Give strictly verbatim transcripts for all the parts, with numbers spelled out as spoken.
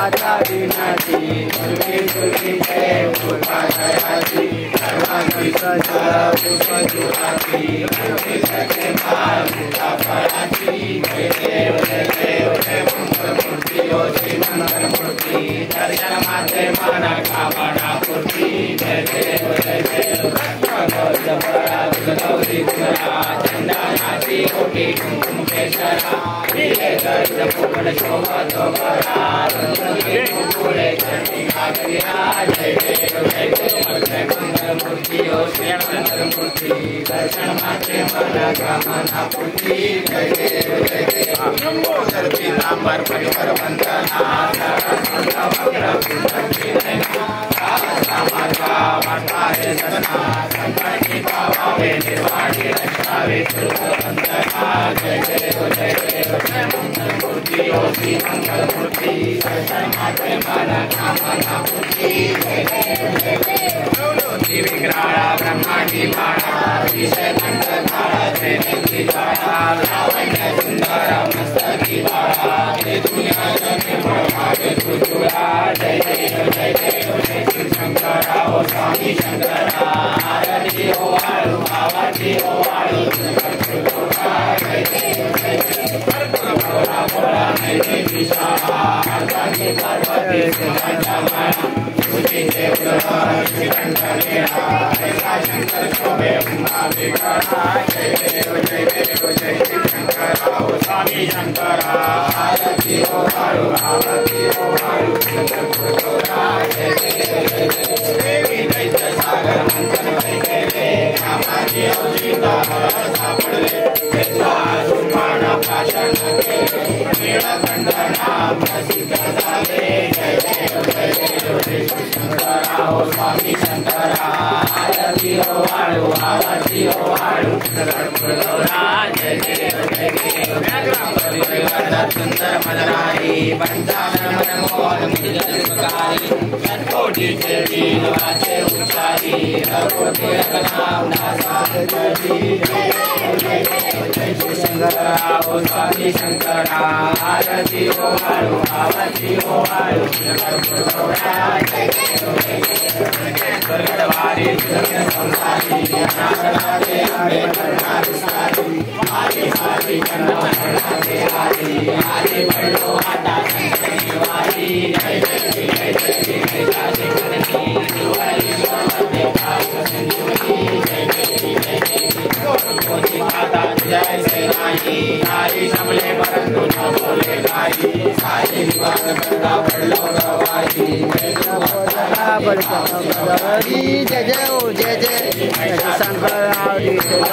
माता विनाती दुर्गे दुर्गे जय दुर्गा जयाती सर्वांगी सजुला पुष्पा जुलाती दुर्गे जय माल पूजा पराती जय देव जय देव जय मंगल मूर्ति ओ श्री मंगल मूर्ति दर्शन माते माना कामना पूर्ति जय देव जय देव गौरी गौरी चंदा नाची कोटि कुमकुम केसरा लीले गर्द फूल शोभा दोबरा रंगे फूले चंडी कागरिया जय देव जय देव जय मंगल मूर्ति ओ श्री मंगल मूर्ति दर्शन माते माना कामना पूर्ति जय देव जय देव नमो धरती नामर परिवर वंदना सारा वक्र कुंडली नैना सारा माता माता रे सदना संकटी पावे निर्वाणी रक्षावे वंदना जय देव जय देव जय मंगल मूर्ति ओ श्री मंगल मूर्ति दर्शन माते माना कामना पूर्ति जय देव जय देव विग्रहा ब्रह्मांडी माणा विषय कंठ धारा त्रिनेत्री ज्वाला लावण्य सुंदर मस्तकी बाळा हे दुनिया जगे भावे तुझुळा जय देव जय देव जय श्री शंकरा ओ स्वामी शंकरा आरती ओ वाळू आवाती ओ वाळू जय देव जय देव भोला भोला नैनी विशाखा अर्धांगी पार्वती शिवाच्या माळा तुझी देवता श्रीकंठ लेणा ऐसा शंकर शोभे उमा विकरा जय देव जय देव जय श्री शंकरा ओ स्वामी शंकरा आरती ओ वाळू आरती ओ वाळू जगद्गुरुरा जय देव जय देव देवी दैत्य सागर मंथन वैगेले कामाची ओ सीता सापडले तेजा सुपाण भाषण केले नीळकंठ नाम प्रसिद्ध झाले जय देव जय देव जय श्री शंकरा ओ स्वामी शंकरा आरती ओ वाळू आरती ओ वाळू जगद्गुरुरा जय देव जय देव सुंदर मदराई पंचानन मनमोहन मुजलकारी शतकोटी देवी वाचे उच्चारी रघुपति रघुनाम दासा जय जय श्री शंकरा ओ स्वामी शंकरा आरती ओ वाळू आरती ओ वाळू जगद्गुरुरा जय देव जय देव स्वर्गद्वारी जगत संसारी अनाथनाथे अम्बे करुणा विस्तारी आदि आदि जन्मनाथे आदि आदि बड़ो आता संतनी वारी जय जय जय जय जय काशी करनी दुआरी सर्वते काश संजुनी जय जय जय जय कोटि माता जय सेनाई नारी सबले परंतु न बोले गाई साई निवास करता बड़लो गवाई जय जय जय ओ जय जय शंकर हरि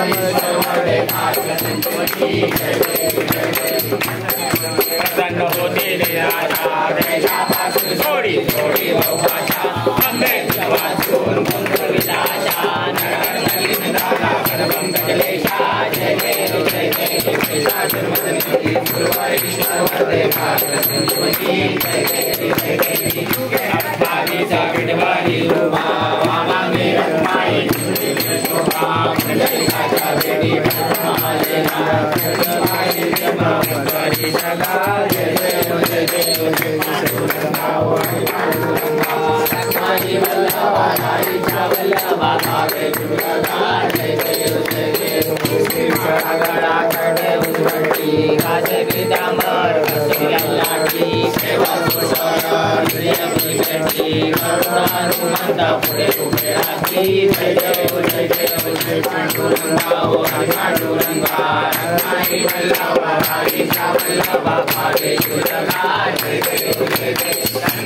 प्रसन्न होते राजा देशापासून सोडी सोडी बहुभाषा अम्बे वाचून मंगल विलासा नरहरलीन दादा गणपं गजलेशा जय देव जय देव शेषाचलमदनी गुरुवारेश्वर वरदे भाग्य संजीवनी जय देव जय देव अप्पारी साविडवारी उमा वामांगे रत्माई सुंदरी शोभा मंडलिकाचा वेदी ब्रह्मालेना जगवाई जमा मंगली सदा जय देव जय देव जय पांडुरंगा वाई पांडुरंगा लक्ष्मणी वल्लभा नारीचा वल्लभा भावे दुर्गा जय देव जय देव श्री गणा करणे उद्भटी गाजे पीतांबर कसरी लाटी सेवा सुशरण प्रियमी बेटी करुणा हनुमंता पुढे उभे राहती जय देव जय देव जय पांडुरंगा ओ पांडुरंगा रत्नाई वल्लभा नारीचा वल्लभा भावे दुर्गा जय देव जय देव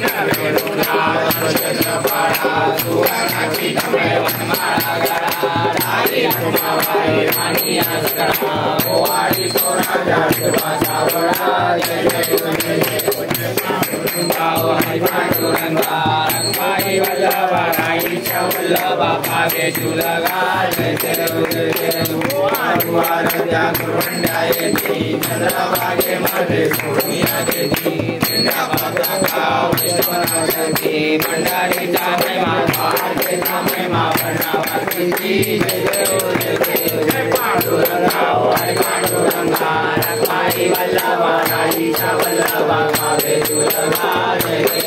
सुवर्णाची कमळे वनमाळा गळा राणी रुमाबाई राणी आसकडा ओवाळी तो राजा शिवा सावळा जय देव जय देव जय पांडुरंगा ओ पांडुरंगा रंगाई वल्लभा राईच्या वल्लभा भावे दुर्गा जय देव जय देव वारुवारजा गुरुंड्या येती चंद्रभागे मध्ये सोनिया देती जिंदाबादका विष्णुराजती भंडारीचा महिमा भारतीचा महिमा वर्णावती जय देव जय देव जय पांडुरंगा ओ पांडुरंगा रंगाई वल्लभा राईच्या वल्लभा भावे दुर्गा जय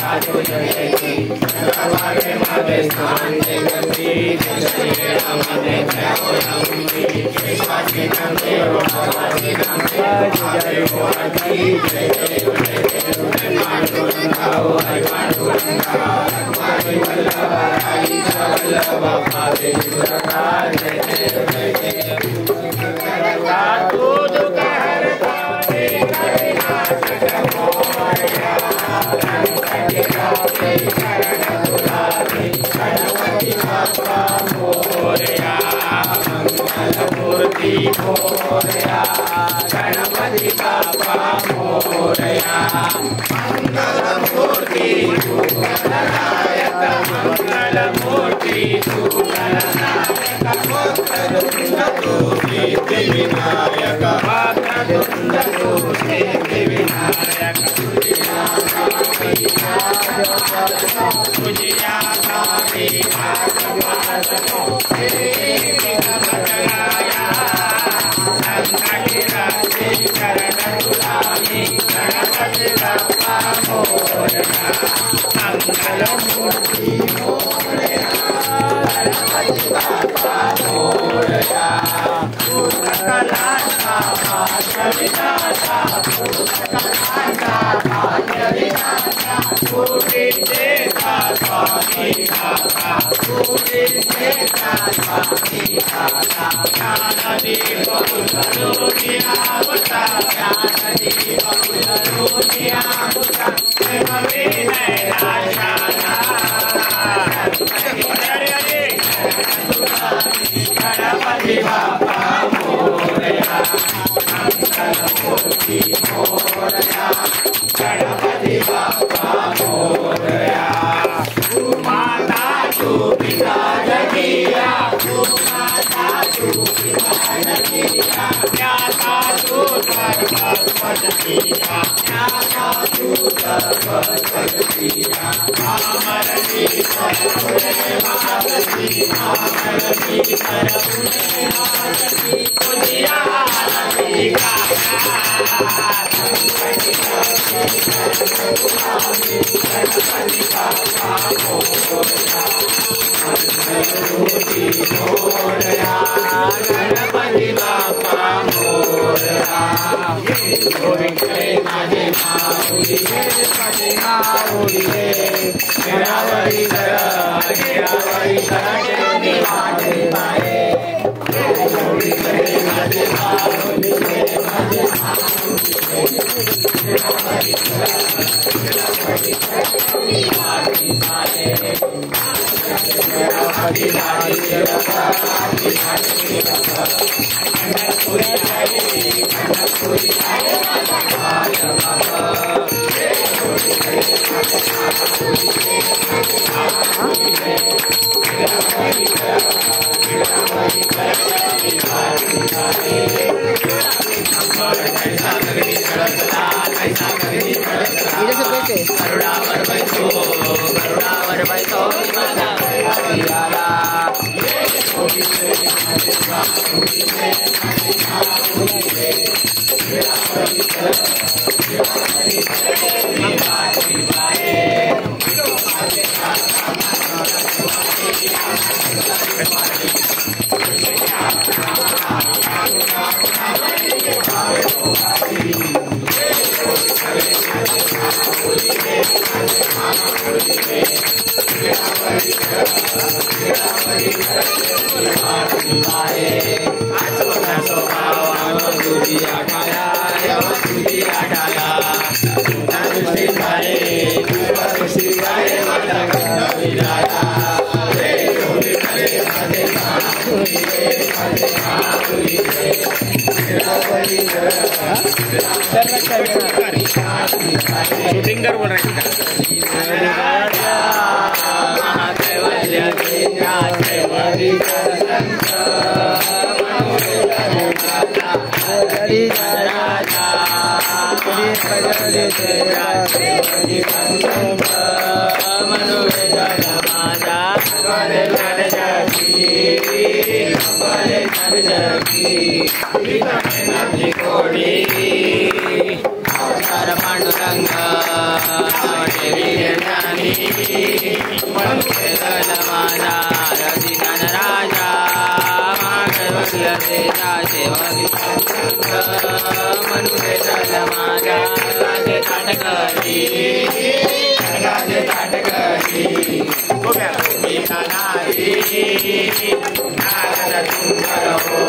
साधु जयति सर्वागे मागे स्थान जगति जय राम ने जय राम जय साची नंदे भगवानी नंदे जय भगवानी जय जय जय मांडुरंगाओ हरि मांडुरंगा हरि वल्लभ हरि वल्लभ पादे जुरका जय जय जय साधु दुख हरता हे हरि नाथ मोरया गणपति गावे शरण दुलारे गणपति बाप्पा मोरया मंगल मूर्ति मोरया गणपति बाप्पा मोरया मंगल मूर्ति गणनायक मंगल मूर्ति गणनायक वक्रतुंड सिद्धि विनायक वक्रतुंड सिद्धि विनायक तुझिया गावे आत्मादको तेरे कमलाया संकट राजे शरण दुलारे गणपति बाप्पा मोरया मंगल मूर्ति मोरया गणपति बाप्पा मोरया कलासा भाग्य विधाता कलासा भाग्य विधाता पूरी देता स्वामी दाता पूरी देता स्वामी दाता ज्ञान दीप कुलरूपियावता ज्ञान दीप कुलरूपियावता प्रेम विनय राजाना गणपति बाप्पा मोरया मंगल मूर्ति मोरया गणपति बाप्पा मोरया तू माता तू पिता जगिया तू माता तू पिता जगिया ज्ञाता तू सर्वस्वजगिया ज्ञाता तू सर्वस्वजगिया आमरणी सर्वुने मातसी आमरणी सर्वुने मातसी तुझिया आरती गाया गणपति बाप्पा मोरया मंगल मूर्ति मोरया गणपति बाप्पा मोरया गोविंद माझे माऊली पति माऊली मेरा वरी धर मेरा वरी धर निवाजे पाए गोविंद माझे माऊली माझे माऊली मेरा वरी सिंगर बोल रहे पांडुरंग वल्लभेचा सेवकी मनुष्य जल माझा राजे ताटकरी राजे ताटकरी मी नारी नारद सुंदर हो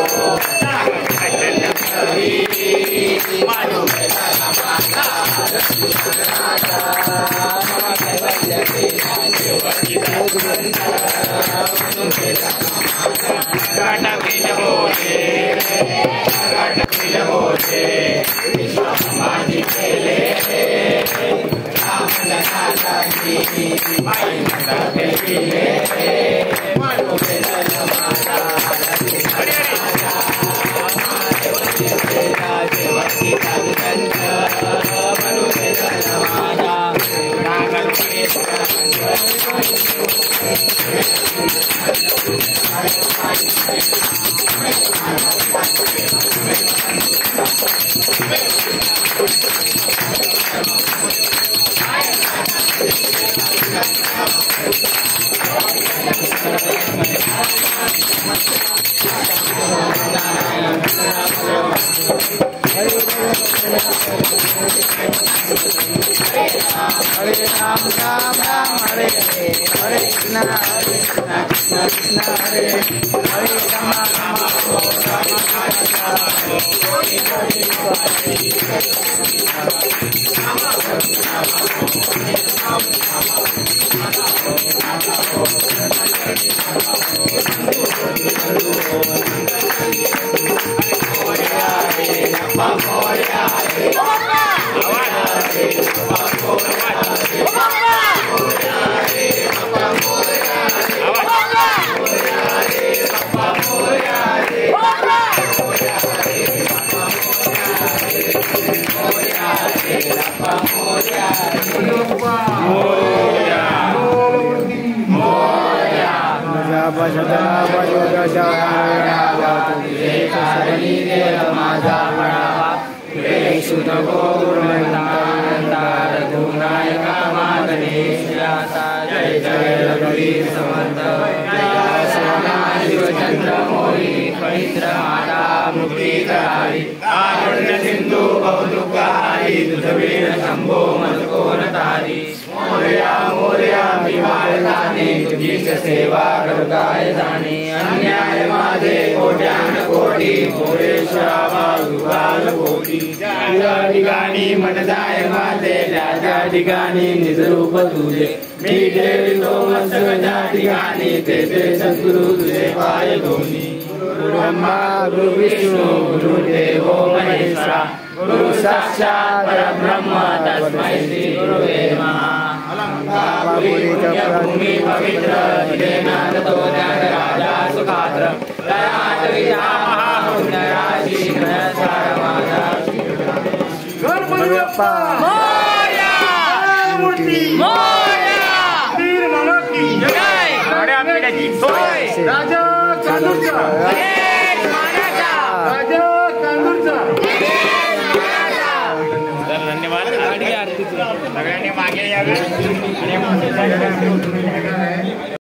Hare Ram Ram Ram Hare Hare Hare Krishna Hare Krishna Krishna Krishna Hare Hare Rama Rama Rama Sindhu बहुदुःखारी दुधवीर Shambho मनकोनतारी Morya Morya विमारकाने तुझीच सेवा करुगाय जाणे अन्याय माझे कोट्यान कोटी मोरेश्वरा बाल कोटी त्या ठिकाणी मन जाय माझे त्या ठिकाणी निजरूप तुझे मी ठेवितो मस्तक ज्या ठिकाणी ते ते सद्गुरु तुझे पाय दोन्ही ब्रह्मा गुरु विष्णु गुरु देवो महेश्वरा गुरु साक्षात् परब्रह्म तस्मै श्री गुरुवे नमः भूमि पवित्र दिनेनादतो राजा सुखात्र दयात विद्या महापुण्यराजी नयसारमादा गणपती बाप्पा मोरया मूर्ती मोरया वीर मालकी जय बड्या पिढ्याची सोय राजा चांदूरचा राजा चांदूरचा धन्यवाद सगळ्यांनी मागे यावे.